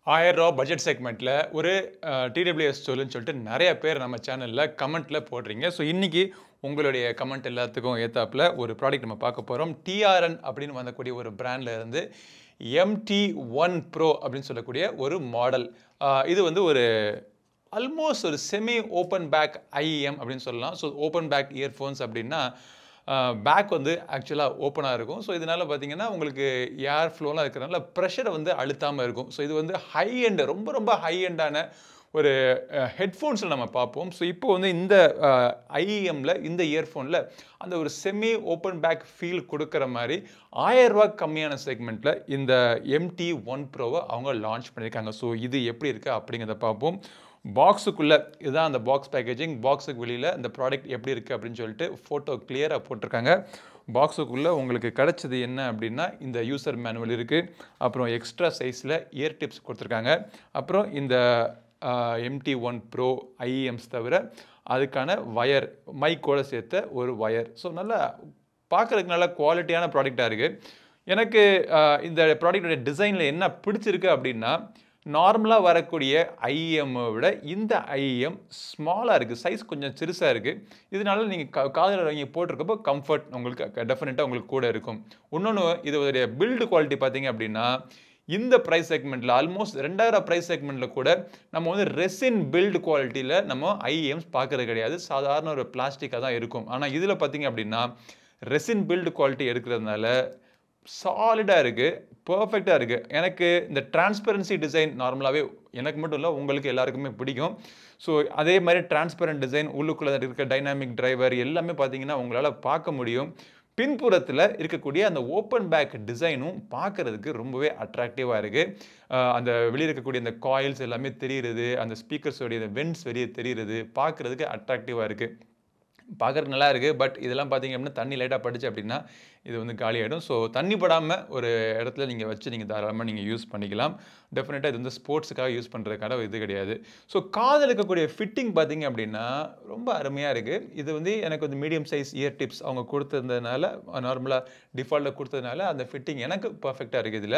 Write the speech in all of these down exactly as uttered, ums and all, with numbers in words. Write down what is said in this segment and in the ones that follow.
ஆயிரம் ரூபாய் பட்ஜெட் செக்மெண்ட்ல ஒரு டிடபிள்யூஎஸ் சொல்லுன்னு சொல்லிட்டு நிறைய பேர் நம்ம சேனல்ல கமெண்ட்ல போடுறீங்க. ஸோ இன்னைக்கு உங்களுடைய கமெண்ட் எல்லாத்துக்கும் ஏத்தாப்புல ஒரு ப்ராடக்ட் நம்ம பார்க்க போறோம். டிஆர்என் அப்படின்னு வந்தக்கூடிய ஒரு பிராண்ட்ல இருந்து எம்டி ஒன் ப்ரோ அப்படின்னு சொல்லக்கூடிய ஒரு மாடல். இது வந்து ஒரு ஆல்மோஸ்ட் ஒரு செமி ஓப்பன் பேக் ஐஇஎம் அப்படின்னு சொல்லலாம். ஸோ ஓப்பன் பேக் இயர்ஃபோன்ஸ் அப்படின்னா பேக் வந்து ஆக்சுவலாக ஓப்பனாக இருக்கும். ஸோ இதனால் பார்த்தீங்கன்னா உங்களுக்கு ஏர் ஃப்ளோலாம் இருக்கிறதுனால ப்ரெஷரை வந்து அழுத்தாமல் இருக்கும். ஸோ இது வந்து ஹை எண்ட் ரொம்ப ரொம்ப ஹை எண்டான ஒரு ஹெட்ஃபோன்ஸில் நம்ம பார்ப்போம். ஸோ இப்போ வந்து இந்த ஐஇஎம்மில் இந்த இயர்ஃபோனில் அந்த ஒரு செமி ஓப்பன் பேக் ஃபீல் கொடுக்குற மாதிரி ஆயிரம் ரூபா கம்மியான செக்மெண்ட்டில் இந்த எம்டி ஒன் ப்ரோவை அவங்க லான்ச் பண்ணியிருக்காங்க. ஸோ இது எப்படி இருக்குது அப்படிங்கிறத பார்ப்போம். பாக்ஸுக்குள்ளே இதுதான் அந்த பாக்ஸ் பேக்கேஜிங். பாக்ஸுக்கு வெளியில் இந்த ப்ராடக்ட் எப்படி இருக்குது அப்படின்னு சொல்லிட்டு ஃபோட்டோ கிளியராக போட்டிருக்காங்க. பாக்ஸுக்குள்ளே உங்களுக்கு கிடச்சது என்ன அப்படின்னா இந்த யூசர் மேனுவல் இருக்குது, அப்புறம் எக்ஸ்ட்ரா சைஸில் இயர் டிப்ஸ் கொடுத்துருக்காங்க, அப்புறம் இந்த எம்டி ஒன் ப்ரோ ஐஇஎம்ஸ் தவிர அதுக்கான வயர் மைக்கோட சேர்த்த ஒரு வயர். ஸோ நல்லா பார்க்குறதுக்கு நல்ல குவாலிட்டியான ப்ராடக்டாக இருக்குது. எனக்கு இந்த ப்ராடக்டோடைய டிசைனில் என்ன பிடிச்சிருக்கு அப்படின்னா, நார்மலாக வரக்கூடிய ஐஇஎம்மை விட இந்த ஐஇஎம் ஸ்மாலாக இருக்குது, சைஸ் கொஞ்சம் சிறுசாக இருக்குது. இதனால நீங்கள் கா காதில் நீங்கள் போட்டிருக்கப்போ கம்ஃபர்ட் உங்களுக்கு டெஃபினட்டாக உங்களுக்கு கூட இருக்கும். இன்னொன்று இதோடைய பில்டு குவாலிட்டி பார்த்தீங்க அப்படின்னா இந்த ப்ரைஸ் செக்மெண்ட்டில் ஆல்மோஸ்ட் ரெண்டாயிரம் ப்ரைஸ் செக்மெண்ட்டில் கூட நம்ம வந்து ரெசின் பில்டு குவாலிட்டியில் நம்ம ஐஇஎம்ஸ் பார்க்குறது கிடையாது. சாதாரண ஒரு பிளாஸ்டிக்காக தான் இருக்கும். ஆனால் இதில் பார்த்தீங்க அப்படின்னா ரெசின் பில்டு குவாலிட்டி எடுக்கிறதுனால சாலிடாக இருக்குது, பர்ஃபெக்டாக இருக்குது. எனக்கு இந்த டிரான்ஸ்பரன்சி டிசைன் நார்மலாகவே எனக்கு மட்டும் இல்லை உங்களுக்கு எல்லாருக்குமே பிடிக்கும். ஸோ அதே மாதிரி டிரான்ஸ்பரண்ட் டிசைன் உள்ளுக்குள்ளே இருக்க டைனாமிக் டிரைவர் எல்லாமே பார்த்தீங்கன்னா உங்களால் பார்க்க முடியும். பின்புறத்தில் இருக்கக்கூடிய அந்த ஓப்பன் பேக் டிசைனும் பார்க்குறதுக்கு ரொம்பவே அட்ராக்டிவாக இருக்குது. அந்த வெளியே இருக்கக்கூடிய அந்த காயில்ஸ் எல்லாமே தெரிகிறது, அந்த ஸ்பீக்கர்ஸோடைய அந்த வென்ட்ஸ் வெளியே தெரிகிறது, பார்க்குறதுக்கு அட்ராக்டிவாக இருக்குது, பார்க்குறதுக்கு நல்லா இருக்குது. பட் இதெல்லாம் பார்த்தீங்க அப்படின்னா தண்ணி லைட்டாக பட்டுச்சு அப்படின்னா இது வந்து காலி ஆகிடும். ஸோ தண்ணி படாமல் ஒரு இடத்துல நீங்கள் வச்சு நீங்கள் தாராளமாக நீங்கள் யூஸ் பண்ணிக்கலாம். டெஃபினட்டாக இது வந்து ஸ்போர்ட்ஸுக்காக யூஸ் பண்ணுறதுக்கான இது கிடையாது. ஸோ காதில் இருக்கக்கூடிய ஃபிட்டிங் பார்த்தீங்க அப்படின்னா ரொம்ப அருமையாக இருக்குது. இது வந்து எனக்கு வந்து மீடியம் சைஸ் இயர் டிப்ஸ் அவங்க கொடுத்ததுனால, நார்மலாக டிஃபால்ட்டாக கொடுத்ததுனால அந்த ஃபிட்டிங் எனக்கு பர்ஃபெக்டாக இருக்குது. இதில்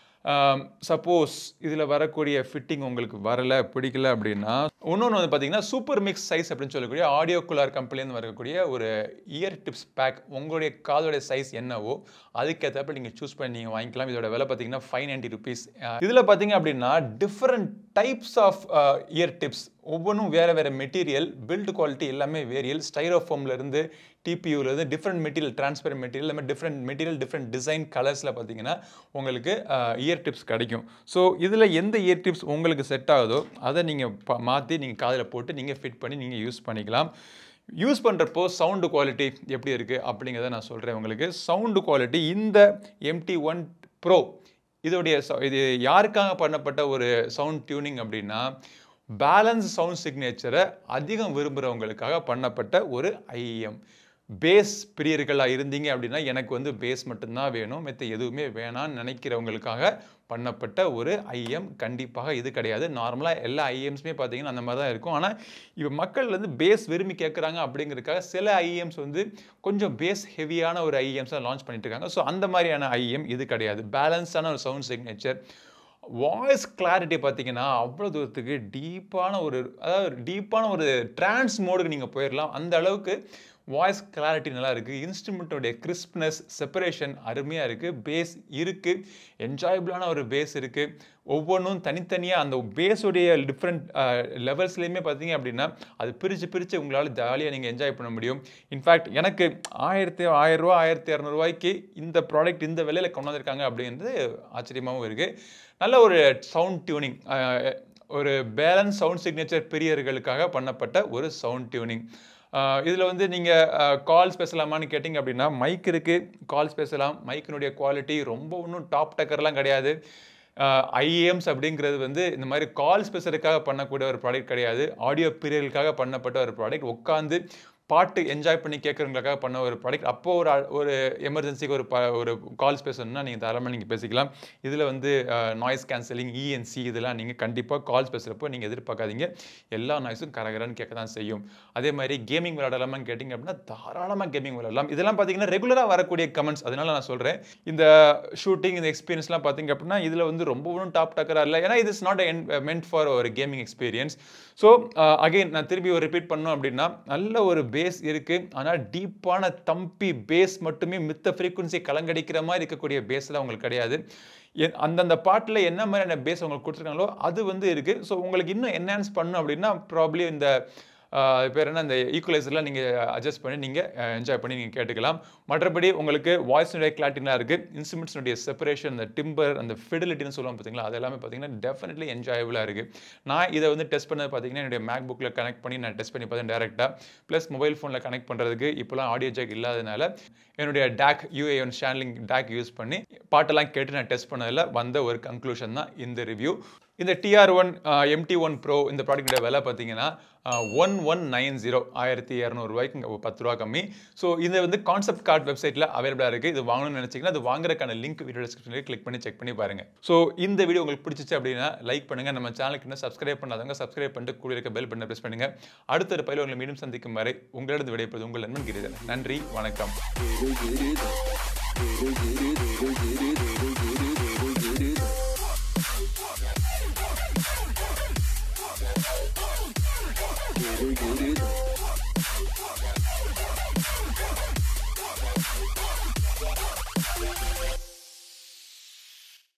சப்போஸ் இதில் வரக்கூடிய ஃபிட்டிங் உங்களுக்கு வரலை பிடிக்கல அப்படின்னா இன்னொன்று வந்து பார்த்தீங்கன்னா சூப்பர் மிக்ஸ் சைஸ் அப்படின்னு சொல்லக்கூடிய ஆடியோ குலார் கம்பெனிலேருந்து வரக்கூடிய ஒரு இயர் டிப்ஸ் பேக். உங்களுடைய காதோடைய சைஸ் என்னவோ அதுக்கேற்றப்ப நீங்கள் சூஸ் பண்ணி நீங்கள் வாங்கிக்கலாம். இதோட விலை பார்த்தீங்கன்னா ஃபைவ் நைன்ட்டி ருபீஸ். இதில் பார்த்தீங்க அப்படின்னா different types of ear tips, ஒவ்வொன்றும் வேறு வேறு மெட்டீரியல், பில்ட் குவாலிட்டி எல்லாமே வேரியல். ஸ்டைரோஃபோம்லேருந்து டிபியூலேருந்து டிஃப்ரெண்ட் மெட்டீரியல், டிரான்ஸ்பரண்ட் மெட்டீரியல், எல்லாமே டிஃப்ரெண்ட் மெட்டீரியல், டிஃப்ரெண்ட் டிசைன், கலர்ஸில் பார்த்தீங்கன்னா உங்களுக்கு இயர் டிப்ஸ் கிடைக்கும். ஸோ இதில் எந்த இயர் டிப்ஸ் உங்களுக்கு செட் ஆகுதோ அதை நீங்கள் மாற்றி நீங்கள் காதில் போட்டு நீங்கள் ஃபிட் பண்ணி நீங்கள் யூஸ் பண்ணிக்கலாம். யூஸ் பண்ணுறப்போ சவுண்டு குவாலிட்டி எப்படி இருக்குது அப்படிங்கிறத நான் சொல்கிறேன் உங்களுக்கு. சவுண்டு குவாலிட்டி இந்த எம்டி ஒன் ப்ரோ இதோடைய இது யாருக்காக பண்ணப்பட்ட ஒரு சவுண்ட் டியூனிங் அப்படின்னா பேலன்ஸ் சவுண்ட் சிக்னேச்சரை அதிகம் விரும்புகிறவங்களுக்காக பண்ணப்பட்ட ஒரு ஐஇஎம். பேஸ் பிரியர்களாக இருந்தீங்க அப்படின்னா எனக்கு வந்து பேஸ் மட்டும்தான் வேணும், மற்ற எதுவுமே வேணான்னு நினைக்கிறவங்களுக்காக பண்ணப்பட்ட ஒரு ஐஎம் கண்டிப்பாக இது கிடையாது. நார்மலாக எல்லா ஐஎம்ஸுமே பார்த்தீங்கன்னா அந்த மாதிரி தான் இருக்கும். ஆனால் இப்போ மக்கள் வந்து பேஸ் விரும்பி கேட்குறாங்க அப்படிங்கிறதுக்காக சில ஐஎம்ஸ் வந்து கொஞ்சம் பேஸ் ஹெவியான ஒரு ஐஎம்ஸாக லான்ச் பண்ணிட்டு இருக்காங்க. ஸோ அந்த மாதிரியான ஐஎம் இது கிடையாது. பேலன்ஸான ஒரு சவுண்ட் சிக்னேச்சர், வாய்ஸ் கிளாரிட்டி பார்த்தீங்கன்னா அவ்வளோ தூரத்துக்கு டீப்பான ஒரு அதாவது டீப்பான ஒரு ட்ரான்ஸ் மோடுக்கு நீங்கள் போயிடலாம். அந்த அளவுக்கு வாய்ஸ் கிளாரிட்டி நல்லா இருக்குது. இன்ஸ்ட்ருமெண்ட்டோடைய கிறிஸ்ப்னஸ், செப்பரேஷன் அருமையாக இருக்குது. பேஸ் இருக்குது, என்ஜாயபிளான ஒரு பேஸ் இருக்குது. ஒவ்வொன்றும் தனித்தனியாக அந்த பேஸோடைய டிஃப்ரெண்ட் லெவல்ஸ்லேயுமே பார்த்தீங்க அப்படின்னா அது பிரித்து பிரித்து உங்களால் ஜாலியாக நீங்கள் என்ஜாய் பண்ண முடியும். இன்ஃபேக்ட் எனக்கு ஆயிரத்தி ஆயிரம் ரூபா ஆயிரத்தி இரநூறுவாய்க்கு இந்த ப்ராடக்ட் இந்த விலையில் கொண்டு வந்திருக்காங்க அப்படின்றது ஆச்சரியமாகவும் இருக்குது. நல்ல ஒரு சவுண்ட் டியூனிங், ஒரு பேலன்ஸ் சவுண்ட் சிக்னேச்சர் பிரியர்களுக்காக பண்ணப்பட்ட ஒரு சவுண்ட் டியூனிங். இதில் வந்து நீங்கள் கால்ஸ் பேசலாமான்னு கேட்டிங்க அப்படின்னா மைக் இருக்குது, கால்ஸ் பேசலாம். மைக்கினுடைய குவாலிட்டி ரொம்ப ஒன்றும் டாப் டக்கர்லாம் கிடையாது. ஐஏஎம்ஸ் அப்படிங்கிறது வந்து இந்த மாதிரி கால்ஸ் பேசுறதுக்காக பண்ணக்கூடிய ஒரு ப்ராடக்ட் கிடையாது, ஆடியோ பீரியலுக்காக பண்ணப்பட்ட ஒரு ப்ராடக்ட். உட்காந்து பாட்டு என்ஜாய் பண்ணி கேட்குறவங்களுக்காக பண்ண ஒரு ப்ராடக்ட். அப்போ ஒரு ஒரு எமர்ஜென்சிக்கு ஒரு ப ஒரு கால்ஸ் பேசணும்னா நீங்கள் தாராளமாக நீங்கள் பேசிக்கலாம். இதில் வந்து நாய்ஸ் கேன்சலிங், இஎன்சி இதெல்லாம் நீங்கள் கண்டிப்பாக கால்ஸ் பேசுகிறப்போ நீங்கள் எதிர்பார்க்காதீங்க. எல்லா நாய்ஸும் கரகரன்னு கேட்க தான் செய்யும். அதே மாதிரி கேமிங் விளையாடலாமான்னு கேட்டிங்க அப்படின்னா தாராளமாக கேமிங் விளையாடலாம். இதெல்லாம் பார்த்தீங்கன்னா ரெகுலராக வரக்கூடிய கமெண்ட்ஸ். அதனால நான் சொல்கிறேன், இந்த ஷூட்டிங் இந்த எக்ஸ்பீரியன்ஸ்லாம் பார்த்தீங்க அப்படின்னா இதில் வந்து ரொம்ப ஒன்றும் டாப் டக்கராக இல்லை. ஏன்னா இது இஸ் நாட் மென்ட் ஃபார் ஒரு கேமிங் எக்ஸ்பீரியன்ஸ். ஸோ அகைன் நான் திரும்பி ஒரு ரிப்பீட் பண்ணோம் அப்படின்னா நல்ல ஒரு பேஸ் இருக்குது. ஆனால் டீப்பான தம்பி பேஸ் மட்டுமே மித்த ஃப்ரீக்குவன்சி கலங்கடிக்கிற மாதிரி இருக்கக்கூடிய பேஸ்லாம் உங்களுக்கு கிடையாது. அந்தந்த பாட்டில் என்ன மாதிரியான பேஸ் உங்களுக்கு கொடுத்துருக்காங்களோ அது வந்து இருக்குது. ஸோ உங்களுக்கு இன்னும் என்ஹான்ஸ் பண்ணணும் அப்படின்னா ப்ராப்ளி இந்த பேர் என்ன இந்த ஈக்குவலைசர்லாம் நீங்கள் அட்ஜஸ்ட் பண்ணி நீங்கள் என்ஜாய் பண்ணி நீங்கள் கேட்டுக்கலாம். மற்றபடி உங்களுக்கு வாய்ஸ்னுடைய கிளாரிட்டிலாம் இருக்குது. இன்ஸ்ட்ருமெண்ட்ஸ்னுடைய செப்பரேஷன், அந்த டிம்பர், அந்த ஃபிடிலிட்டின்னு சொல்லுவோம் பார்த்தீங்களா, அது எல்லாமே பார்த்தீங்கன்னா டெஃபினெட்லி என்ஜாயபுளாக இருக்குது. நான் இதை வந்து டெஸ்ட் பண்ணது பார்த்தீங்கன்னா என்னுடைய மேக் புக்கில் கனெக்ட் பண்ணி நான் டெஸ்ட் பண்ணி பார்த்தேன் டேரெக்டாக. ப்ளஸ் மொபைல் ஃபோனில் கனெக்ட் பண்ணுறதுக்கு இப்போலாம் ஆடியோ ஜாக் இல்லாதனால என்னுடைய DAC UAN channeling DAC use பண்ணி பாட்டெல்லாம் கேட்டு நான் டெஸ்ட் பண்ணதில் வந்த ஒரு கன்க்ளூஷன் தான் இந்த ரிவ்யூ. இந்த T R one M T one pro இந்த ப்ராடக்டோட விலை பார்த்தீங்கன்னா ஒன் ஒன் நைன் ஜீரோ ஆயிரத்தி இரநூறு ரூபாய்க்கு பத்து ரூபா கம்மி. ஸோ இது வந்து கான்செப்ட் கார்ட் வெப்சைட்டில் அவைலபிளாக இருக்குது. இது வாங்கணும்னு நினச்சிங்கன்னா அது வாங்குறதுக்கான லிங்க் வீடியோ டிஸ்கிரிப்ஷனில் கிளிக் பண்ணி செக் பண்ணி பாருங்கள். ஸோ இந்த வீடியோ உங்களுக்கு பிடிச்சிச்சு அப்படின்னா லைக் பண்ணுங்கள். நம்ம சேனலுக்கு இன்னும் சப்ஸ்கிரைப் பண்ணாதவங்க சப்ஸ்கிரைப் பண்ணிட்டு கூட இருக்க பெல் பட்டனை ப்ரெஸ் பண்ணுங்கள். அடுத்த ஒரு பயில உங்களை மீண்டும் சந்திக்கும் வரை உங்களிடம் விடைபெறுவது உங்கள் நண்பன் கிரிதன். நன்றி, வணக்கம். Get it, get it.